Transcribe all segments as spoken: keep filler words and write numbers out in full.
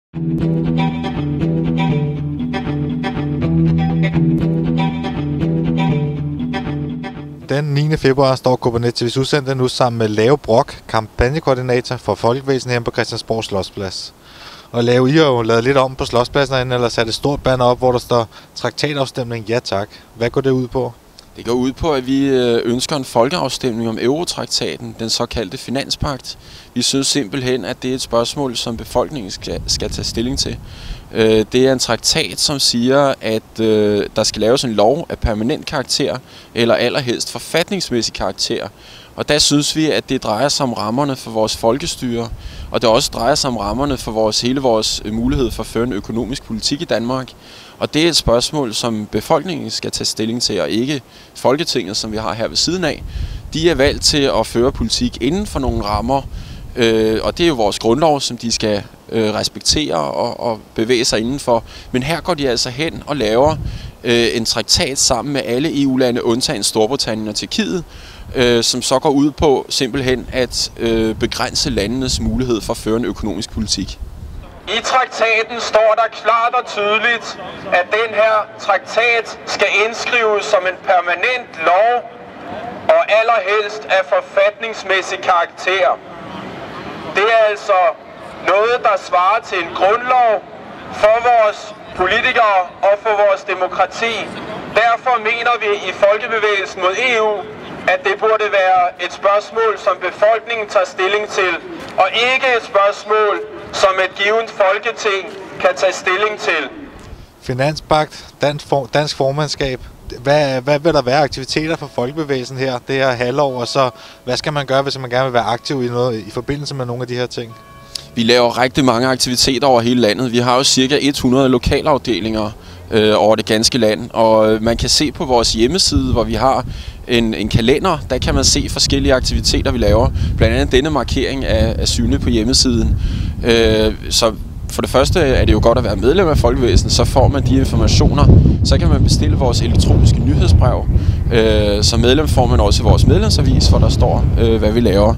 Den niende februar står Kubernetes T V's udsendte nu sammen med Lave Brock, kampagnekoordinator for Folkebevægelsen her på Christiansborg Slotsplads. Og Lave, I har jo lavet lidt om på Slotspladsen herinde, eller sat et stort banner op, hvor der står traktatafstemning, ja tak. Hvad går det ud på? Det går ud på, at vi ønsker en folkeafstemning om Eurotraktaten, den såkaldte finanspagt. Vi synes simpelthen, at det er et spørgsmål, som befolkningen skal, skal tage stilling til. Det er en traktat, som siger, at der skal laves en lov af permanent karakter, eller allerhelst forfatningsmæssig karakter. Og der synes vi, at det drejer sig om rammerne for vores folkestyre, og det også drejer sig om rammerne for vores, hele vores mulighed for at føre en økonomisk politik i Danmark. Og det er et spørgsmål, som befolkningen skal tage stilling til, og ikke Folketinget, som vi har her ved siden af. De er valgt til at føre politik inden for nogle rammer, øh, og det er jo vores grundlov, som de skal øh, respektere og, og bevæge sig indenfor. Men her går de altså hen og laver øh, en traktat sammen med alle E U-lande, undtagen Storbritannien og Tjekkiet, øh, som så går ud på simpelthen at øh, begrænse landenes mulighed for at føre en økonomisk politik. I traktaten står der klart og tydeligt, at den her traktat skal indskrives som en permanent lov og allerhelst af forfatningsmæssig karakter. Det er altså noget, der svarer til en grundlov for vores politikere og for vores demokrati. Derfor mener vi i Folkebevægelsen mod E U, at det burde være et spørgsmål, som befolkningen tager stilling til, og ikke et spørgsmål, som et givet folketing kan tage stilling til. Finanspagt, dansk, for, dansk formandskab. Hvad, hvad vil der være aktiviteter for Folkebevægelsen her det her halvår, og så hvad skal man gøre, hvis man gerne vil være aktiv i, noget, i forbindelse med nogle af de her ting? Vi laver rigtig mange aktiviteter over hele landet. Vi har jo cirka hundrede lokalafdelinger øh, over det ganske land, og man kan se på vores hjemmeside, hvor vi har en, en kalender, der kan man se forskellige aktiviteter, vi laver. Blandt andet denne markering af, af syne på hjemmesiden. Øh, så for det første er det jo godt at være medlem af Folkebevægelsen, så får man de informationer. Så kan man bestille vores elektroniske nyhedsbrev. Øh, som medlem får man også vores medlemsavis, hvor der står, øh, hvad vi laver.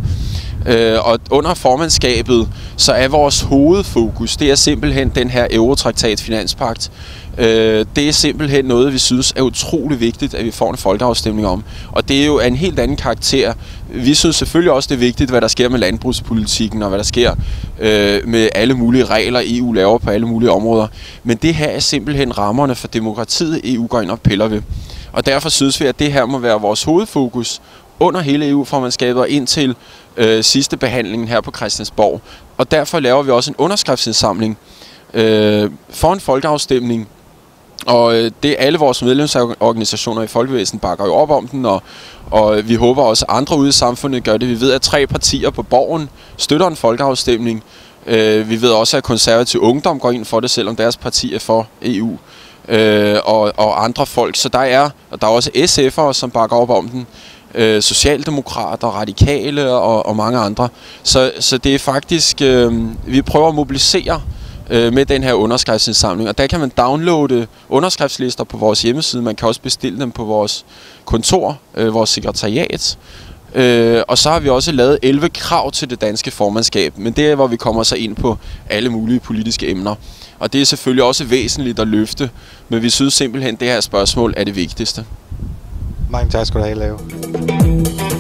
Øh, og under formandskabet, så er vores hovedfokus, det er simpelthen den her Eurotraktat finanspagt. Øh, det er simpelthen noget, vi synes er utrolig vigtigt, at vi får en folkeafstemning om. Og det er jo af en helt anden karakter. Vi synes selvfølgelig også, det er vigtigt, hvad der sker med landbrugspolitikken, og hvad der sker øh, med alle mulige regler, E U laver på alle mulige områder. Men det her er simpelthen rammerne for demokratiet, E U går ind og piller ved. Og derfor synes vi, at det her må være vores hovedfokus under hele E U-formandskabet og indtil øh, sidste behandlingen her på Christiansborg. Og derfor laver vi også en underskriftsindsamling øh, for en folkeafstemning. Og øh, det alle vores medlemsorganisationer i Folkebevægelsen bakker jo op om den, og, og vi håber også, at andre ude i samfundet gør det. Vi ved, at tre partier på Borgen støtter en folkeafstemning. Øh, vi ved også, at Konservativ Ungdom går ind for det, selvom deres parti er for E U. Øh, og, og andre folk. Så der er, og der er også S F'ere, som bakker op om den. Øh, socialdemokrater, radikale og, og mange andre. Så, så det er faktisk, øh, vi prøver at mobilisere øh, med den her underskriftsindsamling, og der kan man downloade underskriftslister på vores hjemmeside, man kan også bestille dem på vores kontor, øh, vores sekretariat, øh, og så har vi også lavet elleve krav til det danske formandskab, men det er, hvor vi kommer så ind på alle mulige politiske emner. Og det er selvfølgelig også væsentligt at løfte, men vi synes simpelthen, at det her spørgsmål er det vigtigste. Mange tak skal du have, Lave.